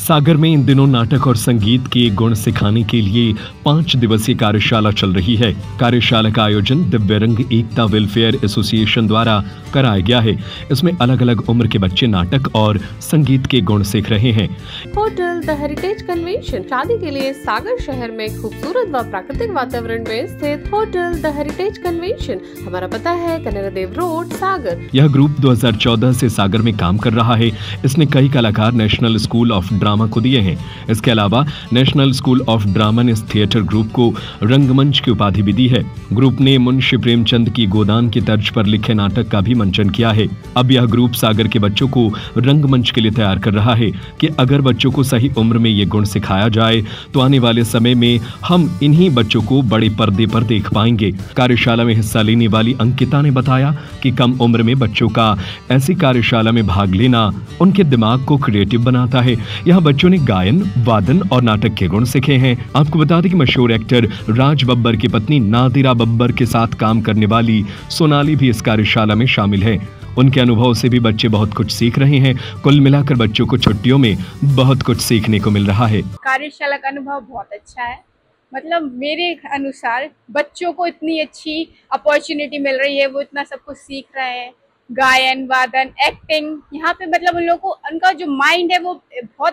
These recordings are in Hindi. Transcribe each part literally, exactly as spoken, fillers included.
सागर में इन दिनों नाटक और संगीत के गुण सिखाने के लिए पांच दिवसीय कार्यशाला चल रही है। कार्यशाला का आयोजन दिव्यांग एकता वेलफेयर एसोसिएशन द्वारा कराया गया है। इसमें अलग अलग उम्र के बच्चे नाटक और संगीत के गुण सीख रहे हैं। होटल द हेरिटेज कन्वेंशन शादी के लिए सागर शहर में खूबसूरत व प्राकृतिक वातावरण में स्थित होटल द हेरिटेज कन्वेंशन। हमारा पता है कनरा देव रोड, सागर। यह ग्रुप दो हज़ार चौदह से सागर में काम कर रहा है। इसने कई कलाकार नेशनल स्कूल ऑफ ड्रामा को दिए हैं। इसके अलावा नेशनल स्कूल ऑफ ड्रामा ने इस थिएटर ग्रुप को रंगमंच की उपाधि भी दी है। ग्रुप ने मुंशी प्रेमचंद की गोदान की तर्ज पर लिखे नाटक का भी मंचन किया है। अब यह ग्रुप सागर के बच्चों को रंगमंच के लिए तैयार कर रहा है कि अगर बच्चों को सही उम्र में ये गुण सिखाया जाए तो आने वाले समय में हम इन्हीं बच्चों को बड़े पर्दे पर देख पाएंगे। कार्यशाला में हिस्सा लेने वाली अंकिता ने बताया कि कम उम्र में बच्चों का ऐसी कार्यशाला में भाग लेना उनके दिमाग को क्रिएटिव बनाता है। यहाँ बच्चों ने गायन, वादन और नाटक के गुण सीखे हैं। आपको बता दें कि मशहूर एक्टर राज बब्बर की पत्नी नादिरा बब्बर के साथ काम करने वाली सोनाली भी इस कार्यशाला में शामिल है। उनके अनुभव से भी बच्चे बहुत कुछ सीख रहे हैं। कुल मिलाकर बच्चों को छुट्टियों में बहुत कुछ सीखने को मिल रहा है। कार्यशाला का अनुभव बहुत अच्छा है। मतलब मेरे अनुसार बच्चों को इतनी अच्छी अपॉर्चुनिटी मिल रही है, वो इतना सब कुछ सीख रहे हैं। गायन, वादन, एक्टिंग, यहाँ पे मतलब उन लोगों को उनका जो माइंड है वो बहुत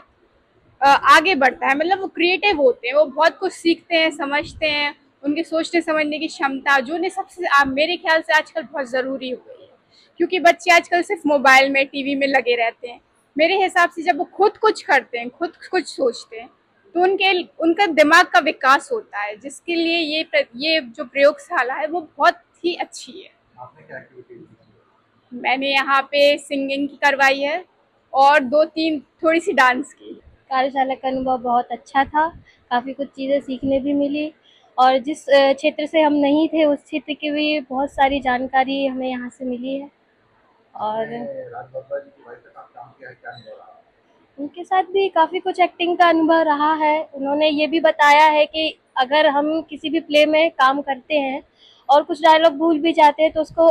आगे बढ़ता है। मतलब वो क्रिएटिव होते हैं, वो बहुत कुछ सीखते हैं, समझते हैं। उनके सोचने समझने की क्षमता जो ने सबसे मेरे ख्याल से आजकल बहुत ज़रूरी हो गई है, क्योंकि बच्चे आजकल सिर्फ मोबाइल में, टीवी में लगे रहते हैं। मेरे हिसाब से जब वो खुद कुछ करते हैं, खुद कुछ सोचते हैं, तो उनके उनका दिमाग का विकास होता है, जिसके लिए ये ये जो प्रयोगशाला है वो बहुत ही अच्छी है। आपने क्या एक्टिविटी की? मैंने यहाँ पे सिंगिंग की करवाई है और दो तीन थोड़ी सी डांस की। कार्यशाला का अनुभव बहुत अच्छा था। काफ़ी कुछ चीज़ें सीखने भी मिली और जिस क्षेत्र से हम नहीं थे उस क्षेत्र की भी बहुत सारी जानकारी हमें यहाँ से मिली है। और राज बब्बर जी की वाइफ के साथ काम किया है, क्या अनुभव रहा? उनके साथ भी काफ़ी कुछ एक्टिंग का अनुभव रहा है। उन्होंने ये भी बताया है कि अगर हम किसी भी प्ले में काम करते हैं और कुछ डायलॉग भूल भी जाते हैं तो उसको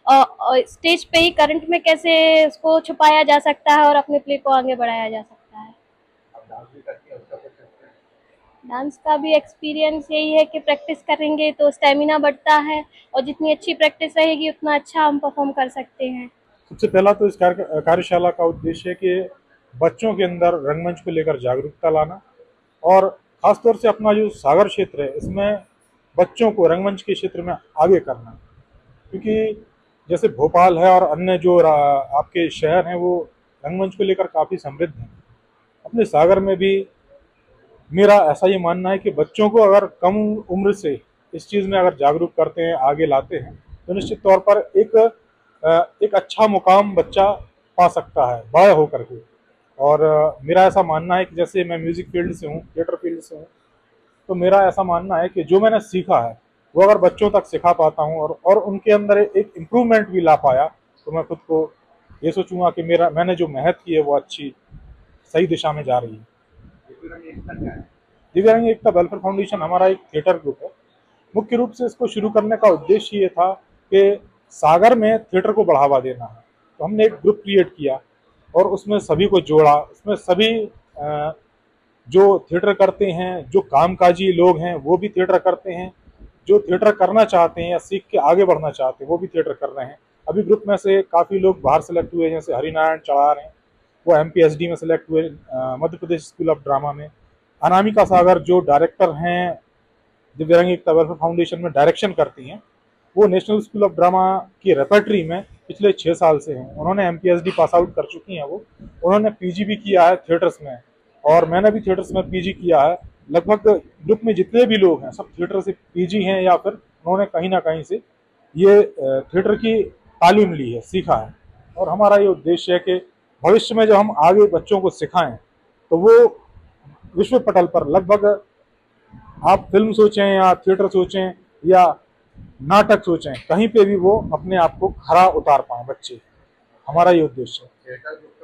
स्टेज पे ही करंट में कैसे उसको छुपाया जा सकता है और अपने प्ले को आगे बढ़ाया जा सकता है। आप डांस भी करती हैं, उसका कुछ एक्सपीरियंस? डांस का भी एक्सपीरियंस यही है कि प्रैक्टिस करेंगे तो स्टेमिना बढ़ता है और जितनी अच्छी प्रैक्टिस रहेगी उतना अच्छा हम परफॉर्म कर सकते हैं। सबसे पहला तो इस कार्यशाला का उद्देश्य है कि बच्चों के अंदर रंगमंच को लेकर जागरूकता लाना और ख़ासतौर से अपना जो सागर क्षेत्र है इसमें बच्चों को रंगमंच के क्षेत्र में आगे करना, क्योंकि जैसे भोपाल है और अन्य जो आपके शहर हैं वो रंगमंच को लेकर काफ़ी समृद्ध हैं। अपने सागर में भी मेरा ऐसा ही मानना है कि बच्चों को अगर कम उम्र से इस चीज़ में अगर जागरूक करते हैं, आगे लाते हैं, तो निश्चित तौर पर एक एक अच्छा मुकाम बच्चा पा सकता है बड़ा होकर के। और मेरा ऐसा मानना है कि जैसे मैं म्यूज़िक फील्ड से हूँ, थिएटर फील्ड से हूँ, तो मेरा ऐसा मानना है कि जो मैंने सीखा है वो अगर बच्चों तक सिखा पाता हूँ और और उनके अंदर एक इम्प्रूवमेंट भी ला पाया तो मैं खुद को ये सोचूंगा कि मेरा मैंने जो मेहनत की है वो अच्छी सही दिशा में जा रही है। दिव्यांग एकता वेलफेयर फाउंडेशन हमारा एक थिएटर ग्रुप है। मुख्य रूप से इसको शुरू करने का उद्देश्य ये था कि सागर में थिएटर को बढ़ावा देना है, तो हमने एक ग्रुप क्रिएट किया और उसमें सभी को जोड़ा। उसमें सभी जो थिएटर करते हैं, जो कामकाजी लोग हैं वो भी थिएटर करते हैं, जो थिएटर करना चाहते हैं या सीख के आगे बढ़ना चाहते हैं वो भी थिएटर कर रहे हैं। अभी ग्रुप में से काफ़ी लोग बाहर सेलेक्ट हुए, जैसे हरिनारायण चढ़ार हैं, वो एम पी एस डी में सेलेक्ट हुए, Madhya Pradesh school of drama में। अनामिका सागर जो डायरेक्टर हैं दिव्यांग एकता वेलफेयर फाउंडेशन में डायरेक्शन करती हैं, वो नेशनल स्कूल ऑफ ड्रामा की रेपर्टरी में पिछले छः साल से हैं। उन्होंने M P S D pass out कर चुकी हैं। वो उन्होंने पी जी भी किया है थिएटर्स में और मैंने भी थिएटर्स में पी जी किया है। लगभग ग्रुप में जितने भी लोग हैं सब थिएटर से पी जी हैं या फिर उन्होंने कहीं ना कहीं से ये थिएटर की तालीम ली है, सीखा है। और हमारा ये उद्देश्य है कि भविष्य में जब हम आगे बच्चों को सिखाएं तो वो विश्व पटल पर लगभग आप फिल्म सोचें या थिएटर सोचें या नाटक सोचें, कहीं पे भी वो अपने आप को खरा उतार पाएं बच्चे। हमारा ये उद्देश्य है।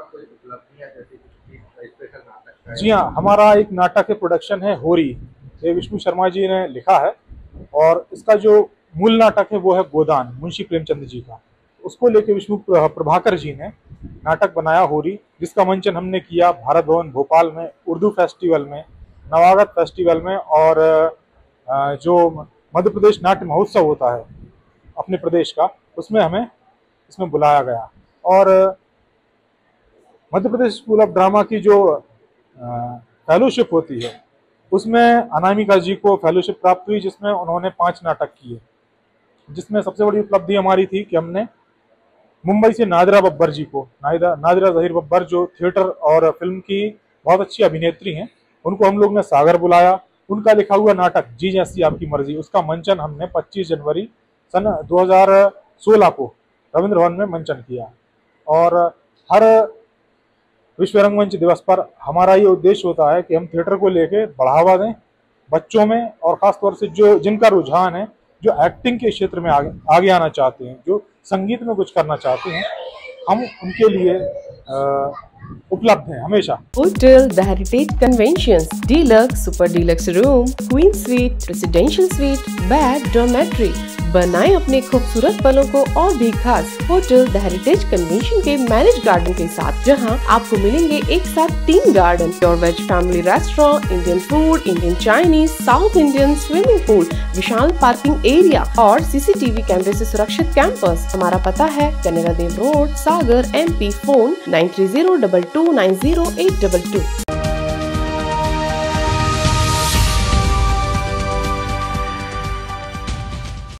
जी हाँ, हमारा एक नाटक है, प्रोडक्शन है होरी, ये विष्णु शर्मा जी ने लिखा है और इसका जो मूल नाटक है वो है गोदान, मुंशी प्रेमचंद जी का। उसको लेके विष्णु प्रभाकर जी ने नाटक बनाया होरी, जिसका मंचन हमने किया भारत भवन भोपाल में, उर्दू फेस्टिवल में, नवागत फेस्टिवल में, और जो मध्य प्रदेश नाट्य महोत्सव होता है अपने प्रदेश का, उसमें हमें इसमें बुलाया गया। और Madhya Pradesh school of drama की जो फेलोशिप होती है उसमें अनामिका जी को फेलोशिप प्राप्त हुई, जिसमें उन्होंने पांच नाटक किए, जिसमें सबसे बड़ी उपलब्धि हमारी थी कि हमने मुंबई से नादिरा बब्बर जी को, नादिरा नादिरा जहीर बब्बर जो थिएटर और फिल्म की बहुत अच्छी अभिनेत्री हैं, उनको हम लोग ने सागर बुलाया। उनका लिखा हुआ नाटक जी जैसी आपकी मर्जी, उसका मंचन हमने पच्चीस जनवरी सन दो हज़ार सोलह को रविंद्र भवन में मंचन किया। और हर विश्व रंगमंच दिवस पर हमारा ये उद्देश्य होता है कि हम थिएटर को लेके बढ़ावा दें बच्चों में, और खासतौर से जो जिनका रुझान है, जो एक्टिंग के क्षेत्र में आगे आगे आना चाहते हैं, जो संगीत में कुछ करना चाहते हैं, हम उनके लिए आ, उपलब्ध हैं हमेशा। Hotel the heritage convention, deluxe, super deluxe room, queen suite, residential suite, bed, dormitory. बनाएं अपने खूबसूरत पलों को और भी खास होटल द हेरिटेज कन्वेंशन के मैरिज गार्डन के साथ, जहां आपको मिलेंगे एक साथ तीन garden, pure veg family restaurant, Indian food, Indian Chinese, south Indian, swimming pool, विशाल पार्किंग एरिया और सीसीटीवी कैमरे से सुरक्षित कैंपस। हमारा पता है Kanera Dev road, Sagar, MP. Phone nine three zero double two nine zero eight double to.